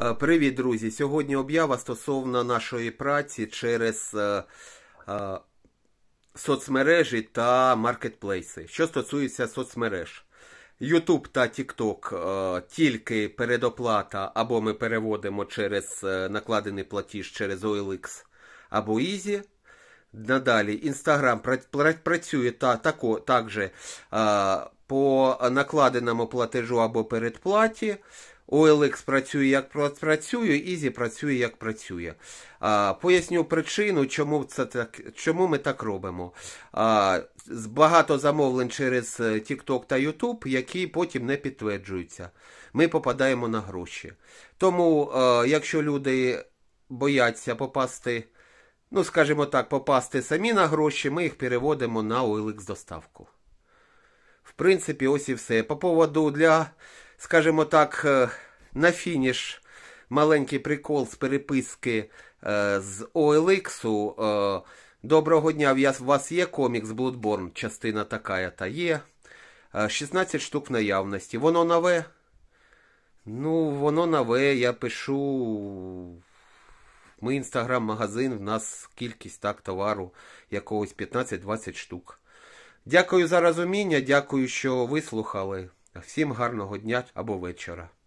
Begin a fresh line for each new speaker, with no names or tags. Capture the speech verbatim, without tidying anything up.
Е, Привіт, друзі! Сьогодні об'ява стосовно нашої праці через е, е, соцмережі та маркетплейси. Що стосується соцмереж. YouTube та TikTok е, тільки передоплата, або ми переводимо через е, накладений платіж через о ел ікс або Easy. Надалі Instagram працює та, тако, також е, по накладеному платежу або передплаті. о ел ікс працює як працює, Easy працює як працює. А, поясню причину, чому, це так, чому ми так робимо. А, багато замовлень через TikTok та YouTube, які потім не підтверджуються. Ми попадаємо на гроші. Тому, а, якщо люди бояться попасти, ну, скажімо так, попасти самі на гроші, ми їх переводимо на о ел ікс доставку. В принципі, ось і все. По поводу для, скажімо так, на фініш маленький прикол з переписки з о ел ікс. Доброго дня, у вас є комікс Bloodborne, частина така-та є. шістнадцять штук в наявності. Воно нове? Ну, воно нове, я пишу... Ми інстаграм-магазин, в нас кількість так товару якогось п'ятнадцять-двадцять штук. Дякую за розуміння, дякую, що вислухали. Всім гарного дня або вечора.